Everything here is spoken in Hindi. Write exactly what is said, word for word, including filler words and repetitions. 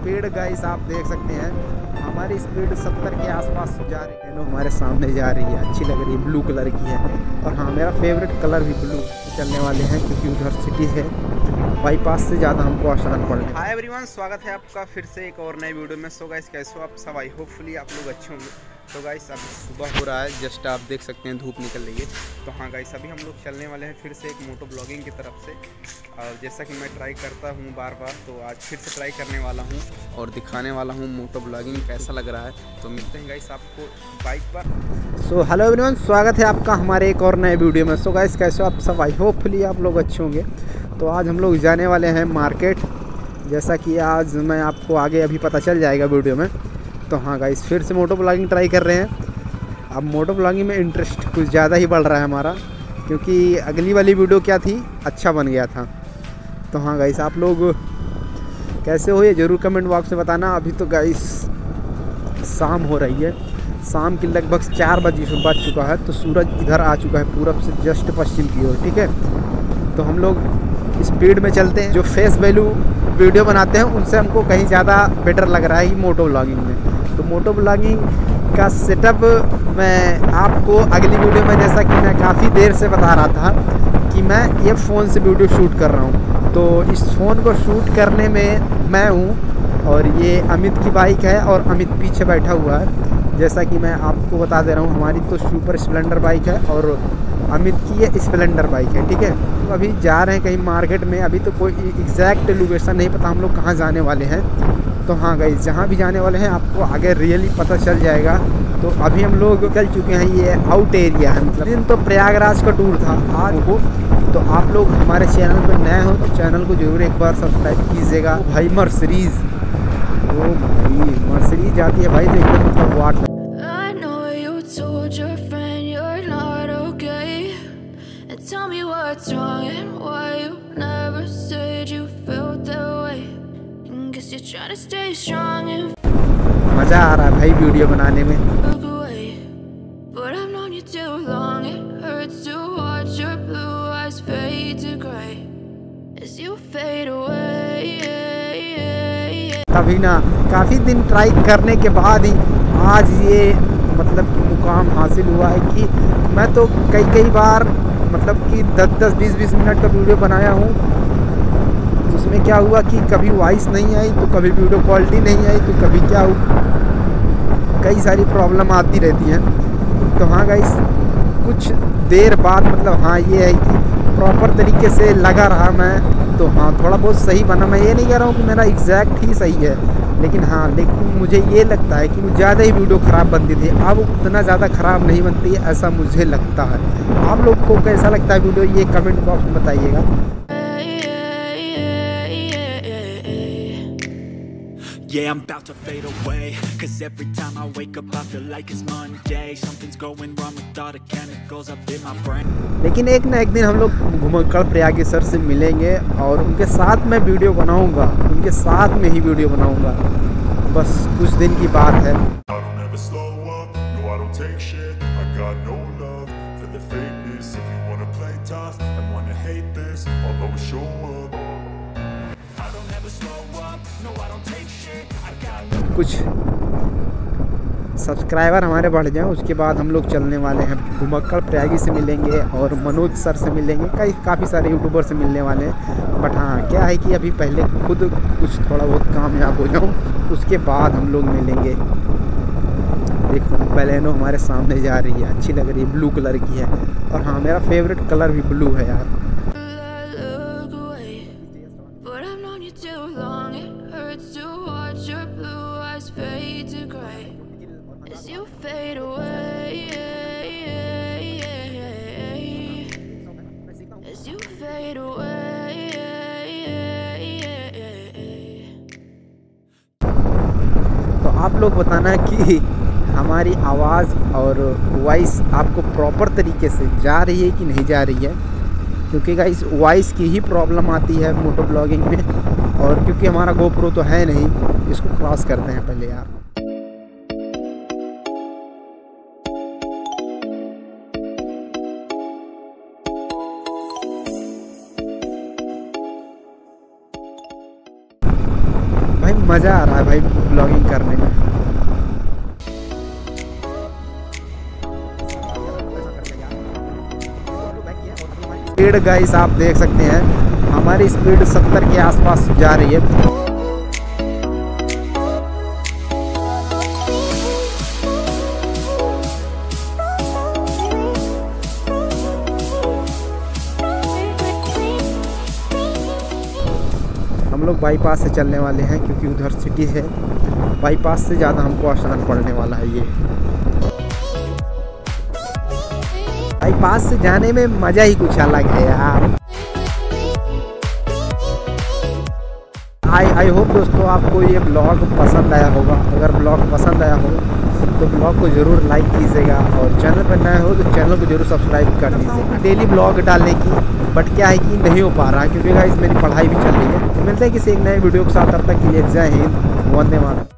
स्पीड गाइस आप देख सकते हैं, हमारी स्पीड सत्तर के आसपास जा रही है। नो हमारे सामने जा रही है, अच्छी लग रही है, ब्लू कलर की है। और हाँ, मेरा फेवरेट कलर भी ब्लू चलने वाले हैं क्योंकि उधर सिटी है, बाईपास से ज़्यादा हमको आसान पड़ रहा है। हाय एवरीवन, स्वागत है आपका फिर से एक और नए वीडियो में। सो गाइस कैसे हो आप सब? आई होपफुली आप लोग अच्छे होंगे। तो गाइस अभी सुबह हो रहा है, जस्ट आप देख सकते हैं धूप निकल रही है। तो हाँ गाइस, अभी हम लोग चलने वाले हैं फिर से एक मोटो ब्लॉगिंग की तरफ से। और जैसा कि मैं ट्राई करता हूँ बार बार, तो आज फिर से ट्राई करने वाला हूँ और दिखाने वाला हूँ मोटो ब्लॉगिंग कैसा लग रहा है। तो मिलते हैं गाइस आपको बाइक पर। सो हेलो एवरीवन, स्वागत है आपका हमारे एक और नए वीडियो में। सो गाइस कैसे हो आप सब? आई होपफुली आप लोग अच्छे होंगे। तो आज हम लोग जाने वाले हैं मार्केट, जैसा कि आज मैं आपको आगे अभी पता चल जाएगा वीडियो में। तो हाँ गाइस, फिर से मोटो ब्लॉगिंग ट्राई कर रहे हैं। अब मोटो ब्लॉगिंग में इंटरेस्ट कुछ ज़्यादा ही बढ़ रहा है हमारा, क्योंकि अगली वाली वीडियो क्या थी, अच्छा बन गया था। तो हाँ गाइस, आप लोग कैसे हो ये ज़रूर कमेंट बॉक्स में बताना। अभी तो गाइस शाम हो रही है, शाम की लगभग चार बजे बज चुका है। तो सूरज इधर आ चुका है पूरब से जस्ट पश्चिम की ओर, ठीक है। तो हम लोग स्पीड में चलते हैं। जो फेस वैल्यू वीडियो बनाते हैं उनसे हमको कहीं ज़्यादा बेटर लग रहा है मोटो ब्लॉगिंग में। तो मोटो ब्लॉगिंग का सेटअप मैं आपको अगली वीडियो में, जैसा कि मैं काफ़ी देर से बता रहा था कि मैं ये फ़ोन से वीडियो शूट कर रहा हूँ। तो इस फ़ोन को शूट करने में मैं हूँ और ये अमित की बाइक है और अमित पीछे बैठा हुआ है। जैसा कि मैं आपको बता दे रहा हूँ, हमारी तो सुपर स्प्लेंडर बाइक है और अमित की ये स्प्लेंडर बाइक है, ठीक है। तो अभी जा रहे हैं कहीं मार्केट में, अभी तो कोई एग्जैक्ट लोकेशन नहीं पता हम लोग कहाँ जाने वाले हैं। तो हाँ गाइस, जहाँ भी जाने वाले हैं आपको आगे रियली पता चल जाएगा। तो अभी हम लोग चल चुके हैं, ये आउट एरिया है। मतलब दिन तो प्रयागराज का टूर था आज को। तो आप लोग हमारे चैनल पर नए हो तो चैनल को जरूर एक बार सब्सक्राइब कीजिएगा। भाई मर्सिडीज़, ओ भाई मर्सिडीज़ जाती है भाई, तो एकदम मतलब वाट। Tell me what's wrong and why you never said you felt that way. And guess you're trying to stay strong and मजा आ रहा है भाई वीडियो बनाने में। look away. But I've known you too long. It hurts to watch your blue eyes fade to gray as you fade away. तभी ना, काफ़ी दिन ट्राई करने के बाद ही आज ये मतलब कि मुकाम हासिल हुआ है कि मैं तो कई कई बार मतलब कि दस दस बीस बीस मिनट का वीडियो बनाया हूँ। उसमें क्या हुआ कि कभी वॉइस नहीं आई, तो कभी वीडियो क्वालिटी नहीं आई, तो कभी क्या हुआ, कई सारी प्रॉब्लम आती रहती हैं। तो हाँ गाइस, कुछ देर बाद मतलब हाँ ये है कि प्रॉपर तरीके से लगा रहा मैं, तो हाँ थोड़ा बहुत सही बना। मैं ये नहीं कह रहा हूँ कि मेरा एग्जैक्ट ही सही है, लेकिन हाँ लेकिन मुझे ये लगता है कि मुझे ज़्यादा ही वीडियो ख़राब बनती थी, अब उतना ज़्यादा ख़राब नहीं बनती है, ऐसा मुझे लगता है। आप लोग को कैसा लगता है वीडियो, ये कमेंट बॉक्स में बताइएगा। Yeah, I'm about to fade away, cause every time I wake up I feel like it's Monday. Something's going wrong with all the chemicals up in my brain. लेकिन एक ना एक दिन हम लोग घुमक्कड़ प्रयागी सर से मिलेंगे और उनके साथ मैं वीडियो बनाऊंगा, उनके साथ में ही वीडियो बनाऊंगा। बस कुछ दिन की बात है। कुछ सब्सक्राइबर हमारे बढ़ जाएं, उसके बाद हम लोग चलने वाले हैं घुमक्कड़ प्रयागी से मिलेंगे और मनोज सर से मिलेंगे, कई काफ़ी सारे यूट्यूबर से मिलने वाले हैं। बट हाँ क्या है कि अभी पहले खुद कुछ थोड़ा बहुत कामयाब हो जाऊँ, उसके बाद हम लोग मिलेंगे। देखो बैलेनो हमारे सामने जा रही है, अच्छी लग रही है, ब्लू कलर की है। और हाँ मेरा फेवरेट कलर भी ब्लू है यार। तो आप लोग बताना कि हमारी आवाज़ और वॉइस आपको प्रॉपर तरीके से जा रही है कि नहीं जा रही है, क्योंकि गाइस वॉइस की ही प्रॉब्लम आती है मोटो ब्लॉगिंग में। और क्योंकि हमारा गोप्रो तो है नहीं, इसको क्रॉस करते हैं पहले यार। मज़ा आ रहा है भाई ब्लॉगिंग करने में। स्पीड गाइस आप देख सकते हैं, हमारी स्पीड सत्तर के आसपास जा रही है। हम लोग बाईपास से चलने वाले हैं क्योंकि उधर सिटी है, बाईपास से ज़्यादा हमको आसान पड़ने वाला है ये। बाईपास से जाने में मज़ा ही कुछ अलग है यार। आई आई होप दोस्तों आपको ये ब्लॉग पसंद आया होगा। अगर ब्लॉग पसंद आया हो तो ब्लॉग को ज़रूर लाइक कीजिएगा और चैनल पर नया हो तो चैनल को ज़रूर सब्सक्राइब कर दीजिएगा। डेली ब्लॉग डालने की बट क्या है कि नहीं हो पा रहा है क्योंकि गाइस मेरी पढ़ाई भी चल रही है। मिलते हैं किसी एक नए वीडियो के साथ, तब तक के लिए जय हिंद, वंदे मातरम।